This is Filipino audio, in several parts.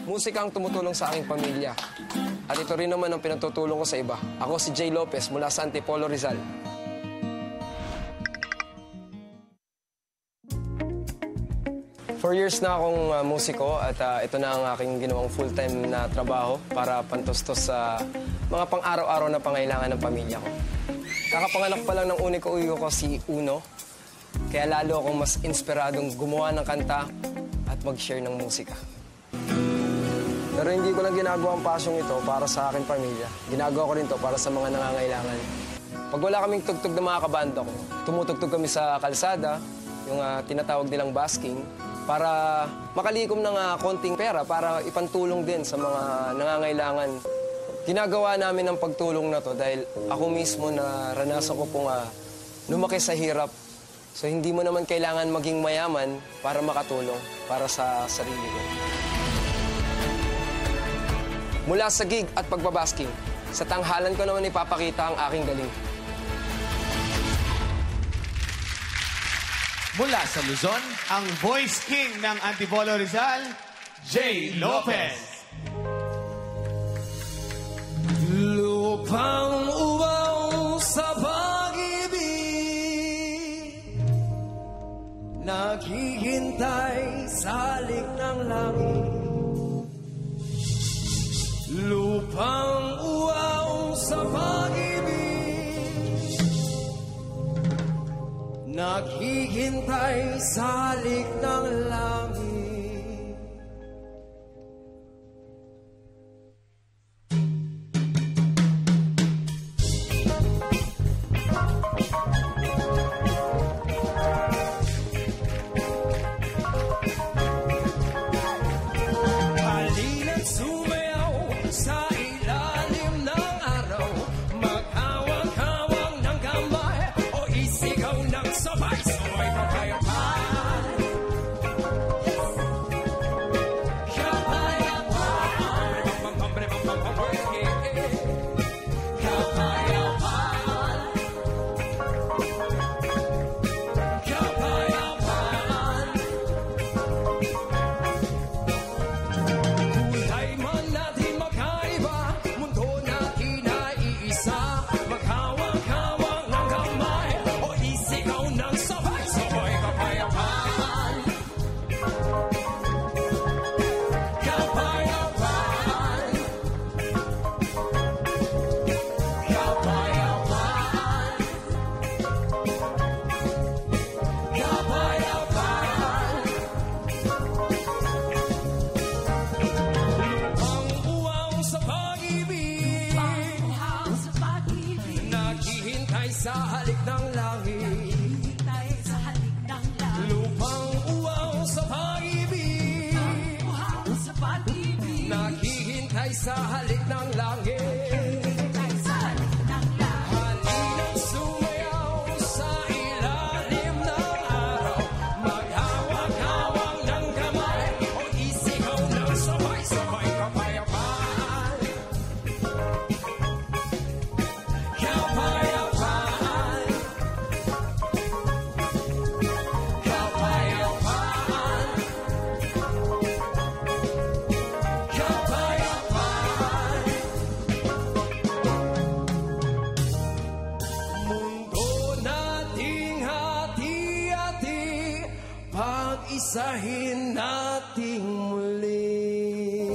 Musika ang tumutulong sa aking pamilya. At ito rin naman ang pinatutulong ko sa iba. Ako si Jay Lopez mula sa Antipolo, Rizal. For years na akong musiko at ito na ang aking ginawang full-time na trabaho para pantustos sa mga pang-araw-araw na pangailangan ng pamilya ko. Kakapanganak pa lang ng uniko ko si Uno, kaya lalo akong mas inspiradong gumawa ng kanta at mag-share ng musika. Pero hindi ko lang ginagawa ang pasyong ito para sa aking pamilya. Ginagawa ko rin to para sa mga nangangailangan. Pag wala kaming tugtog ng mga kabanda ko, tumutugtog kami sa kalsada, yung tinatawag nilang basking, para makalikom ng konting pera para ipantulong din sa mga nangangailangan. Ginagawa namin ang pagtulong na to dahil ako mismo naranasan ko pong lumaki sa hirap. So hindi mo naman kailangan maging mayaman para makatulong para sa sarili ko. Mula sa gig at pagbabasking, sa tanghalan ko naman ipapakita ang aking galing. Mula sa Luzon, ang voice king ng Antipolo Rizal, Jay Lopez. Lupang uwaw sa pag-ibig, naghihintay sa halik ng langit. Lupang uwaw sa pag-ibig, naghihintay sa halik ng langit. Halina't sumayaw sa ilalim ng araw, maghawak-hawak ng kamay o isigaw ng sabay-sabay kapayapaan. Kapayapaan. Kapayapaan. Kapayapaan. Kulay man natin magkaiba, mundo natin ay iisa. Maghawak-hawak ng kamay o isigaw ng sabay-sabay kapayapaan. Kapayapaan. Kapayapaan. Kapayapaan. Lupang uwaw sa pag-ibig, naghihintay sa halik ng langit. Lupang uwaw sa pag-ibig, naghihintay sa halik ng langit. Halina't sumayaw sa ilalim ng araw, maghawak-hawak ng kamay o isigaw ng sabay-sabay kapayapaan. Kapayapaan. Kapayapaan. Kapayapaan. Mundo nating hati-hati, pag-isahin nating muli.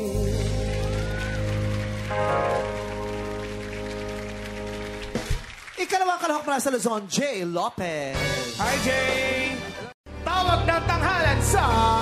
Ikalawang kalahok mula sa Luzon, Jay Lopez. Hi, Jay! Tawag ng tanghalan sa